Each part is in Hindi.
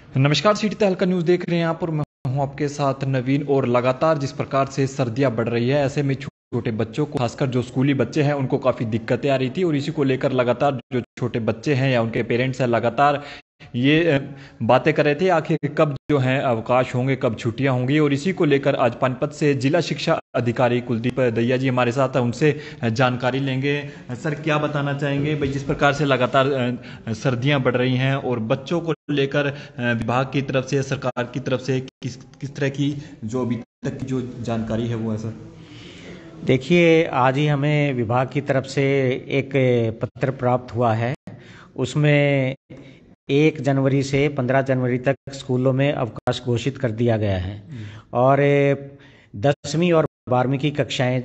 नमस्कार, सिटी तहलका न्यूज़ देख रहे हैं यहाँ पर। मैं हूँ आपके साथ नवीन। और लगातार जिस प्रकार से सर्दियाँ बढ़ रही है, ऐसे में छोटे बच्चों को, खासकर जो स्कूली बच्चे हैं, उनको काफ़ी दिक्कतें आ रही थी। और इसी को लेकर लगातार जो छोटे बच्चे हैं या उनके पेरेंट्स हैं, लगातार ये बातें कर रहे थे आखिर कब जो है अवकाश होंगे, कब छुट्टियां होंगी। और इसी को लेकर आज पानीपत से जिला शिक्षा अधिकारी कुलदीप दैया जी हमारे साथ हैं, उनसे जानकारी लेंगे। सर, क्या बताना चाहेंगे भाई, जिस प्रकार से लगातार सर्दियां बढ़ रही हैं और बच्चों को लेकर विभाग की तरफ से, सरकार की तरफ से किस किस तरह की जो अभी तक की जो जानकारी है वो है सर? देखिए, आज ही हमें विभाग की तरफ से एक पत्र प्राप्त हुआ है। उसमें 1 जनवरी से 15 जनवरी तक स्कूलों में अवकाश घोषित कर दिया गया है। और 10वीं और 12वीं की कक्षाएं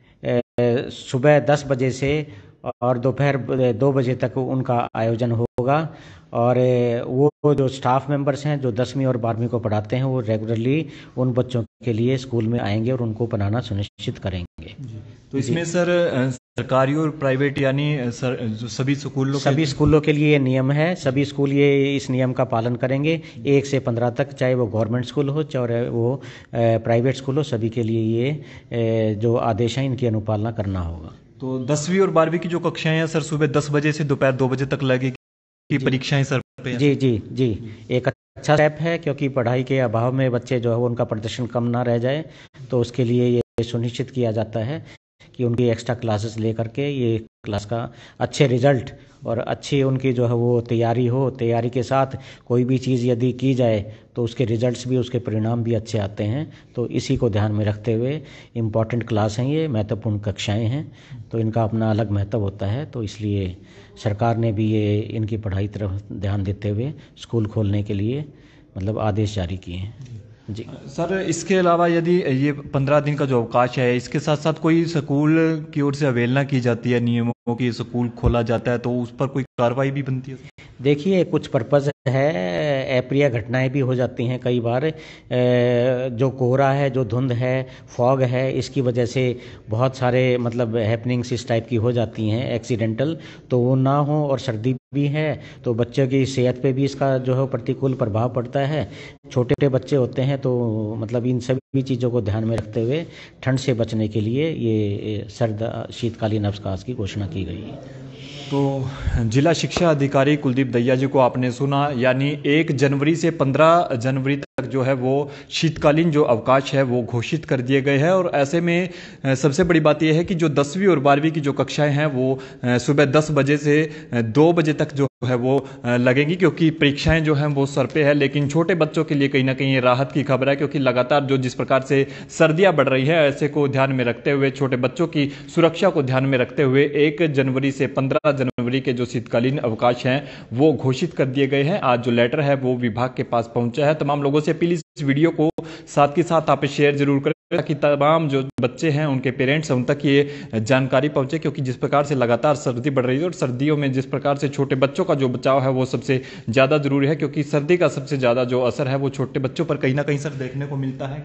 सुबह 10 बजे से और दोपहर 2 बजे तक उनका आयोजन होगा। और वो जो स्टाफ मेंबर्स हैं जो 10वीं और 12वीं को पढ़ाते हैं, वो रेगुलरली उन बच्चों के लिए स्कूल में आएंगे और उनको पढ़ाना सुनिश्चित करेंगे। तो इसमें सर सरकारी और प्राइवेट यानी सर जो सभी स्कूलों के लिए ये नियम है। सभी स्कूल ये इस नियम का पालन करेंगे 1 से 15 तक, चाहे वो गवर्नमेंट स्कूल हो चाहे वो प्राइवेट स्कूल हो, सभी के लिए ये जो आदेश हैं इनकी अनुपालना करना होगा। तो 10वीं और 12वीं की जो कक्षाएं हैं सर, सुबह 10 बजे से दोपहर 2 बजे तक लगेगी की परीक्षाएं सर पे? जी जी जी, एक अच्छा स्टेप है, क्योंकि पढ़ाई के अभाव में बच्चे जो है उनका प्रदर्शन कम ना रह जाए, तो उसके लिए ये सुनिश्चित किया जाता है कि उनकी एक्स्ट्रा क्लासेस लेकर के ये क्लास का अच्छे रिजल्ट और अच्छी उनकी जो है वो तैयारी हो। तैयारी के साथ कोई भी चीज़ यदि की जाए तो उसके रिजल्ट्स भी, उसके परिणाम भी अच्छे आते हैं। तो इसी को ध्यान में रखते हुए इम्पॉर्टेंट क्लास हैं, ये महत्वपूर्ण कक्षाएं हैं, तो इनका अपना अलग महत्व होता है। तो इसलिए सरकार ने भी ये इनकी पढ़ाई तरफ ध्यान देते हुए स्कूल खोलने के लिए मतलब आदेश जारी किए हैं। जी सर, इसके अलावा यदि ये 15 दिन का जो अवकाश है, इसके साथ साथ कोई स्कूल की ओर से अवहेलना की जाती है नियमों की, स्कूल खोला जाता है, तो उस पर कोई कार्रवाई भी बनती है? देखिए, कुछ पर्पज़ है, अप्रिय घटनाएं भी हो जाती हैं कई बार। जो कोहरा है, जो धुंध है, फॉग है, इसकी वजह से बहुत सारे मतलब हैपनिंग्स इस टाइप की हो जाती हैं एक्सीडेंटल, तो वो ना हो। और सर्दी भी है तो बच्चों की सेहत पे भी इसका जो है प्रतिकूल प्रभाव पड़ता है। छोटे बच्चे होते हैं, तो मतलब इन सभी चीज़ों को ध्यान में रखते हुए ठंड से बचने के लिए ये सर्द शीतकालीन अवकाश की घोषणा की गई है। तो जिला शिक्षा अधिकारी कुलदीप दैया जी को आपने सुना, यानी 1 जनवरी से 15 जनवरी तक जो है वो शीतकालीन जो अवकाश है वो घोषित कर दिए गए हैं। और ऐसे में सबसे बड़ी बात यह है कि जो 10वीं और 12वीं की जो कक्षाएं हैं वो सुबह 10 बजे से 2 बजे तक जो है वो लगेंगी, क्योंकि परीक्षाएं जो हैं वो सर पे है। लेकिन छोटे बच्चों के लिए कहीं ना कहीं ये राहत की खबर है, क्योंकि लगातार जो जिस प्रकार से सर्दियां बढ़ रही है, ऐसे को ध्यान में रखते हुए, छोटे बच्चों की सुरक्षा को ध्यान में रखते हुए 1 जनवरी से 15 जनवरी के जो शीतकालीन अवकाश हैं वो घोषित कर दिए गए हैं। आज जो लेटर है वो विभाग के पास पहुंचा है। तमाम लोगों से अपील, इस वीडियो को साथ के साथ आप शेयर जरूर करें ताकि तमाम जो बच्चे हैं, उनके पेरेंट्स हैं, उन तक ये जानकारी पहुंचे। क्योंकि जिस प्रकार से लगातार सर्दी बढ़ रही है और सर्दियों में जिस प्रकार से छोटे बच्चों का जो बचाव है वो सबसे ज़्यादा जरूरी है, क्योंकि सर्दी का सबसे ज़्यादा जो असर है वो छोटे बच्चों पर कहीं ना कहीं सर देखने को मिलता है।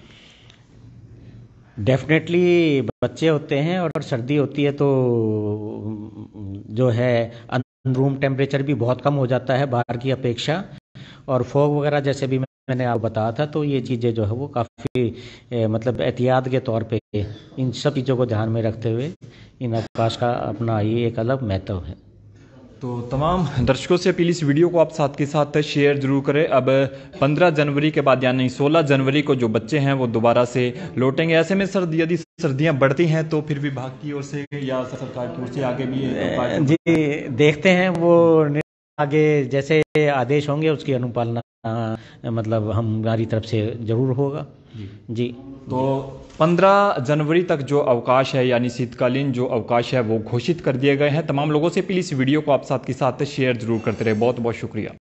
डेफिनेटली बच्चे होते हैं और सर्दी होती है तो जो है रूम टेम्परेचर भी बहुत कम हो जाता है बाहर की अपेक्षा। और फॉग वगैरह जैसे भी मैंने आपको बताया था, तो ये चीज़ें जो है वो काफ़ी मतलब एहतियात के तौर पे इन सब चीज़ों को ध्यान में रखते हुए इन अवकाश का अपना ये एक अलग महत्व है। तो तमाम दर्शकों से अपील, इस वीडियो को आप साथ के साथ शेयर जरूर करें। अब 15 जनवरी के बाद यानी 16 जनवरी को जो बच्चे हैं वो दोबारा से लौटेंगे। ऐसे में यदि सर्दियां बढ़ती हैं तो फिर विभाग की ओर से या सरकार की ओर से आगे भी जी देखते हैं, वो आगे जैसे आदेश होंगे उसकी अनुपालना मतलब हमारी तरफ से जरूर होगा। जी तो 15 जनवरी तक जो अवकाश है यानी शीतकालीन जो अवकाश है वो घोषित कर दिए गए हैं। तमाम लोगों से प्लीज इस वीडियो को आप साथ के साथ शेयर जरूर करते रहे। बहुत बहुत शुक्रिया।